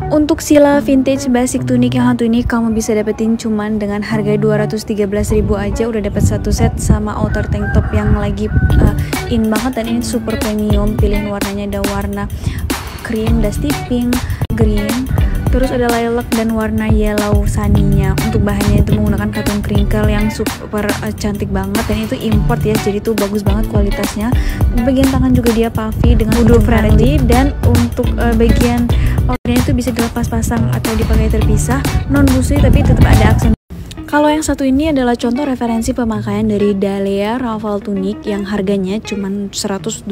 Untuk Sila vintage basic tunik yang satu ini kamu bisa dapetin cuman dengan harga 213.000 aja udah dapat satu set sama outer tank top yang lagi in banget, dan ini super premium. Pilihan warnanya ada warna cream, dusty pink, green, terus ada lilac dan warna yellow saninya. Untuk bahannya itu menggunakan katun crinkle yang super cantik banget, dan itu import ya, jadi tuh bagus banget kualitasnya. Bagian tangan juga dia puffy dengan wudhu friendly, dan untuk bagian outnya itu bisa dilepas pasang atau dipakai terpisah, non busui tapi tetap ada aksen. Kalau yang satu ini adalah contoh referensi pemakaian dari Dalea Raffle Tunic yang harganya cuma 121.000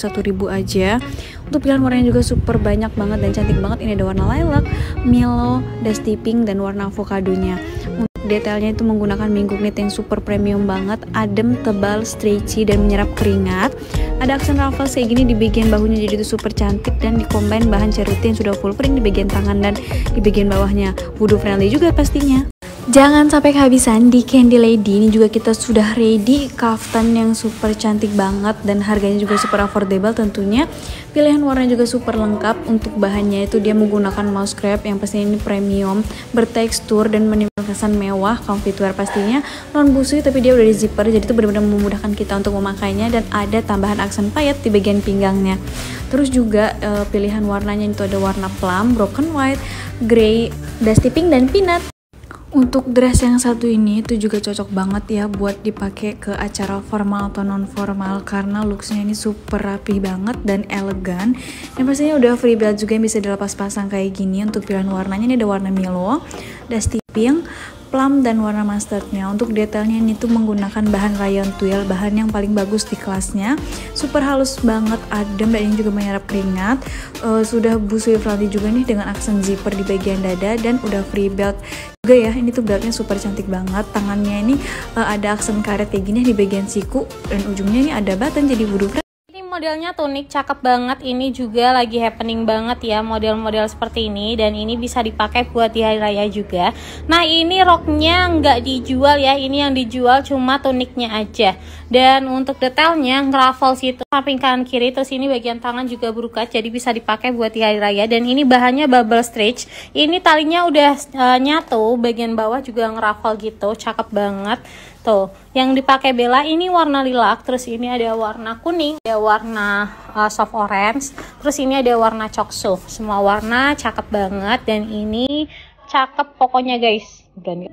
aja. Untuk pilihan warnanya juga super banyak banget dan cantik banget. Ini ada warna lilac, Milo, dusty pink, dan warna avokadonya. Untuk detailnya itu menggunakan minggu knit yang super premium banget, adem, tebal, stretchy, dan menyerap keringat. Ada aksen ruffles kayak gini di bagian bahunya, jadi itu super cantik, dan dikombin bahan ceruti yang sudah full print di bagian tangan dan di bagian bawahnya. Wudhu friendly juga pastinya. Jangan sampai kehabisan di Candy Lady. Ini juga kita sudah ready kaftan yang super cantik banget dan harganya juga super affordable tentunya. Pilihan warna juga super lengkap. Untuk bahannya itu dia menggunakan mouse crepe yang pastinya ini premium, bertekstur dan menimbulkan kesan mewah, comfy wear pastinya, non busui tapi dia udah di zipper, jadi itu benar-benar memudahkan kita untuk memakainya, dan ada tambahan aksen payet di bagian pinggangnya. Terus juga pilihan warnanya itu ada warna plum, broken white, grey, dusty pink, dan peanut. Untuk dress yang satu ini itu juga cocok banget ya buat dipakai ke acara formal atau non formal, karena looksnya ini super rapi banget dan elegan, dan pastinya udah free belt juga yang bisa dilepas pasang kayak gini. Untuk pilihan warnanya ini ada warna Milo, dusty pink, plum, dan warna mustardnya. Untuk detailnya ini tuh menggunakan bahan rayon twill, bahan yang paling bagus di kelasnya, super halus banget, adem, dan ini juga menyerap keringat. Sudah busui friendly juga nih dengan aksen zipper di bagian dada, dan udah free belt juga ya. Ini tuh beltnya super cantik banget. Tangannya ini ada aksen karet kayak gini di bagian siku, dan ujungnya ini ada button jadi wudhu friendly. Modelnya tunik cakep banget, ini juga lagi happening banget ya model-model seperti ini, dan ini bisa dipakai buat di hari raya juga. Nah ini roknya nggak dijual ya, ini yang dijual cuma tuniknya aja, dan untuk detailnya nge-ruffles itu samping kanan kiri, terus ini bagian tangan juga berukat, jadi bisa dipakai buat di hari raya. Dan ini bahannya bubble stretch, ini talinya udah nyatu, bagian bawah juga nge-ruffle gitu, cakep banget. Tuh, yang dipakai Bella ini warna lilac, terus ini ada warna kuning, ada warna soft orange, terus ini ada warna coksu. Semua warna cakep banget, dan ini cakep pokoknya guys. Berani.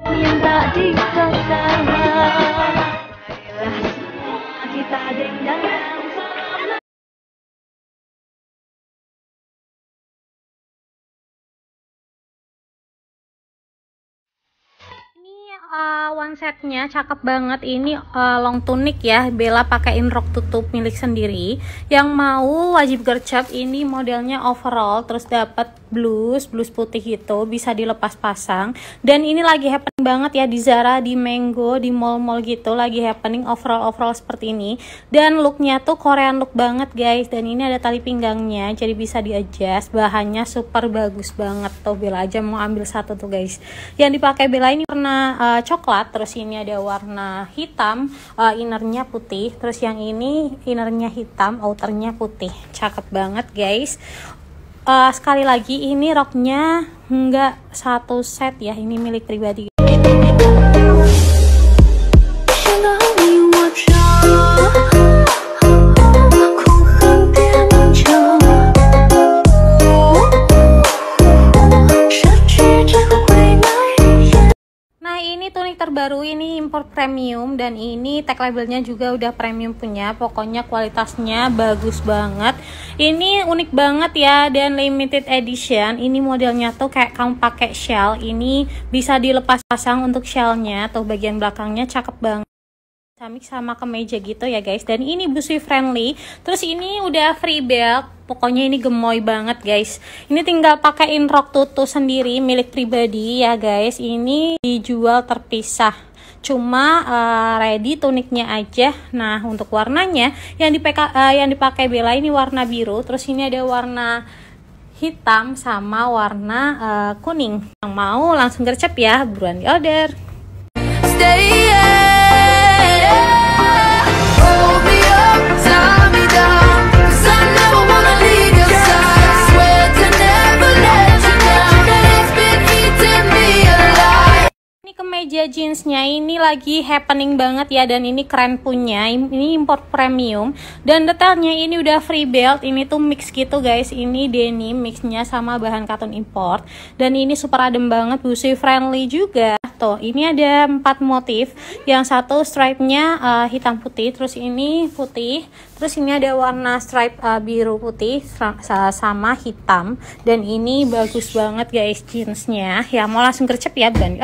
One setnya cakep banget, ini long tunic ya, Bella pakein rok tutup milik sendiri. Yang mau wajib gercep, ini modelnya overall, terus dapat blus putih gitu, bisa dilepas pasang. Dan ini lagi happening banget ya di Zara, di Mango, di mall-mall gitu, lagi happening overall seperti ini. Dan looknya tuh Korean look banget guys, dan ini ada tali pinggangnya, jadi bisa di-adjust. Bahannya super bagus banget tuh, Bella aja mau ambil satu tuh guys. Yang dipakai Bella ini warna coklat, terus ini ada warna hitam, innernya putih, terus yang ini innernya hitam, outernya putih, cakep banget guys. Sekali lagi ini roknya enggak satu set ya, ini milik pribadi. Tunik terbaru ini import premium, dan ini tag labelnya juga udah premium punya, pokoknya kualitasnya bagus banget. Ini unik banget ya, dan limited edition. Ini modelnya tuh kayak kamu pakai shell, ini bisa dilepas pasang untuk shellnya, tuh bagian belakangnya cakep banget, samik sama kemeja gitu ya guys. Dan ini busui friendly, terus ini udah free belt. Pokoknya ini gemoy banget guys. Ini tinggal pakein rok tutu sendiri milik pribadi ya guys. Ini dijual terpisah, cuma ready tuniknya aja. Nah untuk warnanya yang dipakai Bella ini warna biru, terus ini ada warna hitam sama warna kuning. Yang mau langsung gercep ya, buruan di order. dia jeansnya, ini lagi happening banget ya, dan ini keren punya, ini import premium, dan detailnya ini udah free belt, ini tuh mix gitu guys, ini denim mixnya sama bahan katun import, dan ini super adem banget, busui friendly juga. Tuh, ini ada 4 motif, yang satu stripe-nya hitam putih, terus ini putih, terus ini ada warna stripe biru putih sama hitam, dan ini bagus banget guys jeansnya. Ya mau langsung gercep ya bukan?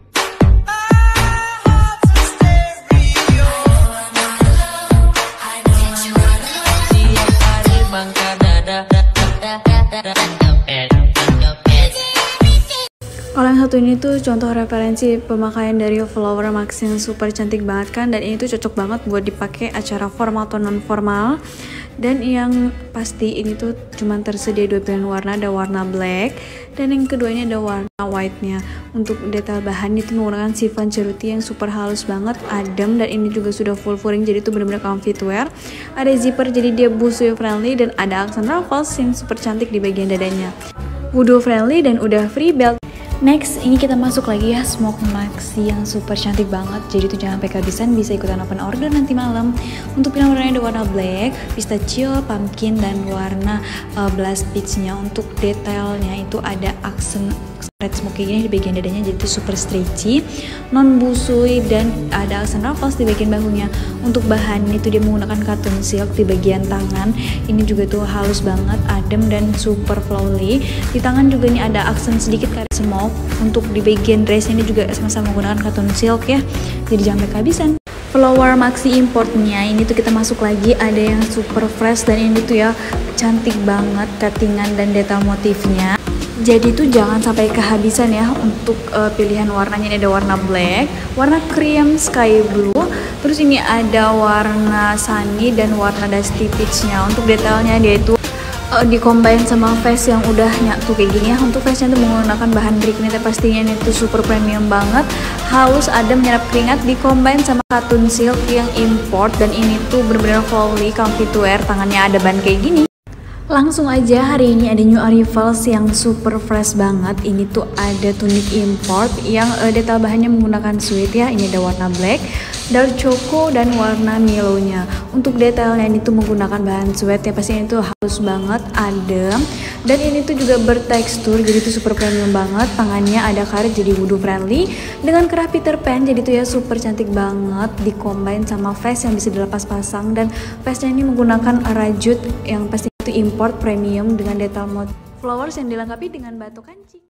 Kalau yang satu ini tuh contoh referensi pemakaian dari Flower Max yang super cantik banget kan, dan ini tuh cocok banget buat dipakai acara formal atau non formal. Dan yang pasti ini tuh cuman tersedia 2 pilihan warna, ada warna black dan yang kedua ini ada warna white nya. Untuk detail bahan itu menggunakan chiffon ceruti yang super halus banget, adem, dan ini juga sudah full furing jadi itu benar-benar comfy to wear. Ada zipper jadi dia busui friendly, dan ada aksen ruffles yang super cantik di bagian dadanya. Wudu friendly dan udah free belt. Next, ini kita masuk lagi ya, smoke maxi yang super cantik banget. Jadi tuh jangan sampai kehabisan, bisa ikutan open order nanti malam. Untuk pilihan warnanya ada warna black, pistachio, pumpkin, dan warna blast peach-nya. Untuk detailnya itu ada aksen red smoky gini di bagian dadanya, jadi itu super stretchy, non busui, dan ada aksen ruffles di bagian bahunya. Untuk bahan itu dia menggunakan cotton silk di bagian tangan, ini juga tuh halus banget, adem, dan super flowy. Di tangan juga ini ada aksen sedikit kayak smoke. Untuk di bagian dress ini juga sama-sama menggunakan cotton silk ya, jadi jangan sampai kehabisan. Flower Maxi importnya ini tuh kita masuk lagi, ada yang super fresh, dan ini tuh ya cantik banget cuttingan dan detail motifnya. Jadi tuh jangan sampai kehabisan ya. Untuk pilihan warnanya ini ada warna black, warna cream sky blue, terus ini ada warna sunny dan warna dusty peach-nya. Untuk detailnya dia itu dikombin sama vest yang udah nyatu kayak gini ya. Untuk vestnya tuh menggunakan bahan knit, pastinya ini tuh super premium banget, halus, adem, menyerap keringat, dikombin sama katun silk yang import, dan ini tuh bener-bener flowy, comfy to wear, tangannya ada ban kayak gini. Langsung aja, hari ini ada new arrivals yang super fresh banget. Ini tuh ada tunik import yang detail bahannya menggunakan suede ya. Ini ada warna black, dark choco, dan warna Milo-nya. Untuk detailnya ini tuh menggunakan bahan suede ya, pastinya itu halus banget, adem, dan ini tuh juga bertekstur, jadi itu super premium banget. Tangannya ada karet jadi wudu friendly dengan kerah Peter Pan, jadi tuh ya super cantik banget, dikombin sama vest yang bisa dilepas pasang, dan vestnya ini menggunakan rajut yang pasti itu import premium dengan detail motif flowers yang dilengkapi dengan batu kancing.